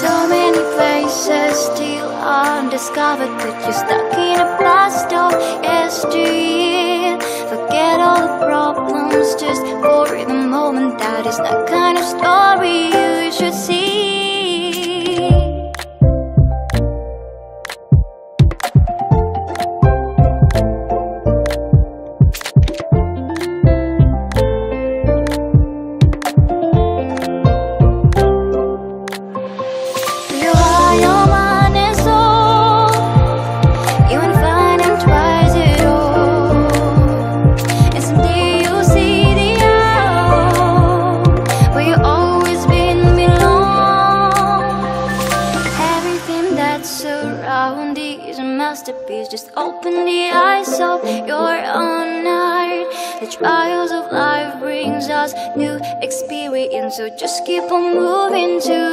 So many places still undiscovered, but you're stuck in a blast of yesteryear. Forget all the problems just for the moment. That is the kind of story you should see. Just open the eyes of your own heart. The trials of life brings us new experience, so just keep on moving to